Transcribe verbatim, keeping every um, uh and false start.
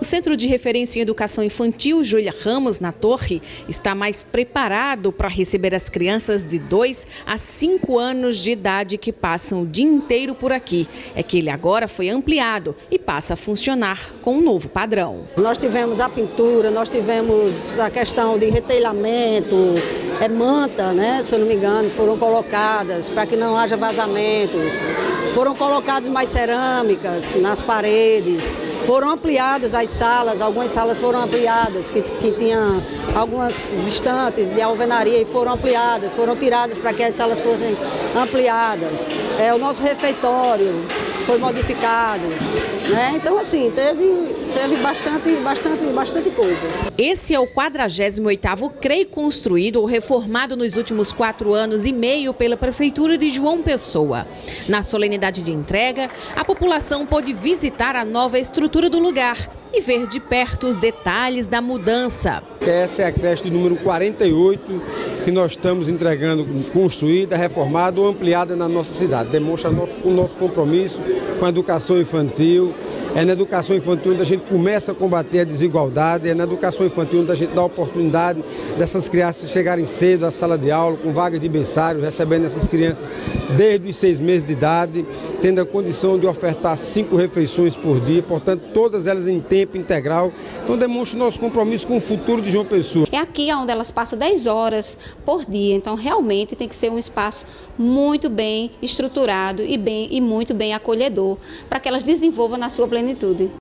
O Centro de Referência em Educação Infantil Júlia Ramos, na Torre, está mais preparado para receber as crianças de dois a cinco anos de idade que passam o dia inteiro por aqui. É que ele agora foi ampliado e passa a funcionar com um novo padrão. Nós tivemos a pintura, nós tivemos a questão de retelhamento, é manta, né, se eu não me engano, foram colocadas para que não haja vazamentos. Foram colocadas mais cerâmicas nas paredes. Foram ampliadas as salas, algumas salas foram ampliadas, que, que tinham algumas estantes de alvenaria e foram ampliadas, foram tiradas para que as salas fossem ampliadas. É, o nosso refeitório foi modificado, né? Então, assim, teve, teve bastante, bastante, bastante coisa. Esse é o quadragésimo oitavo C R E I construído ou reformado nos últimos quatro anos e meio pela Prefeitura de João Pessoa. Na solenidade de entrega, a população pôde visitar a nova estrutura do lugar e ver de perto os detalhes da mudança. Essa é a creche de número quarenta e oito que nós estamos entregando, construída, reformada ou ampliada na nossa cidade. Demonstra nosso, o nosso compromisso com a educação infantil. É na educação infantil onde a gente começa a combater a desigualdade, é na educação infantil onde a gente dá a oportunidade dessas crianças chegarem cedo à sala de aula, com vagas de berçário, recebendo essas crianças desde os seis meses de idade, tendo a condição de ofertar cinco refeições por dia, portanto, todas elas em tempo integral. Então, demonstra o nosso compromisso com o futuro de João Pessoa. É aqui onde elas passam dez horas por dia, então realmente tem que ser um espaço muito bem estruturado e, bem, e muito bem acolhedor, para que elas desenvolvam na sua plenitude.